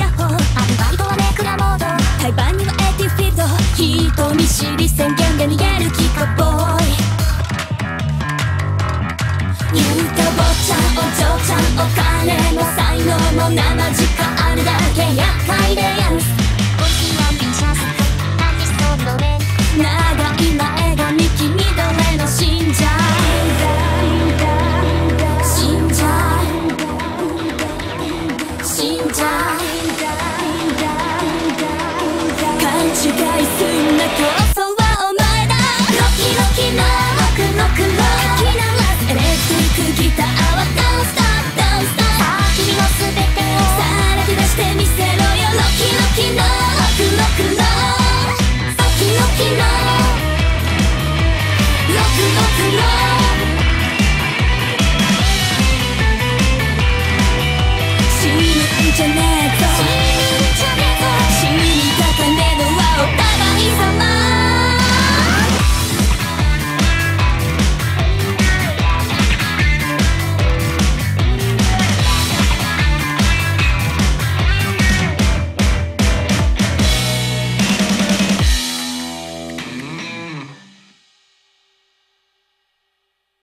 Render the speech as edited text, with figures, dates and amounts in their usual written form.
ヤッホーアルバイトはネクラモード対バンにはエティフィード人見知り宣言で逃げるキッコボーイ言うてお坊ちゃんお嬢ちゃんお金も才能も生時間あるだけよ